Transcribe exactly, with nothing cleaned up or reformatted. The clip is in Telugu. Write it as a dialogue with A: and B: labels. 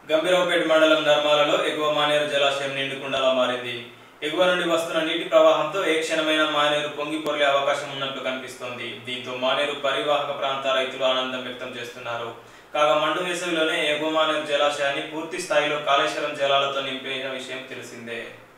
A: గంభీరావుపేట మండలం నర్మాలలో ఎగువ మానేరు జలాశయం నిండుకుండలా మారింది. ఎగువ నుండి వస్తున్న నీటి ప్రవాహంతో ఏ క్షణమైన మానేరు పొంగి పొర్లే అవకాశం ఉన్నట్లు కనిపిస్తోంది. దీంతో మానేరు పరివాహక ప్రాంత రైతులు ఆనందం వ్యక్తం చేస్తున్నారు. కాగా మండు వేసవిలోనే ఎగువ మానేరు జలాశయాన్ని పూర్తి స్థాయిలో కాళేశ్వరం జలాలతో నింపిన విషయం తెలిసిందే.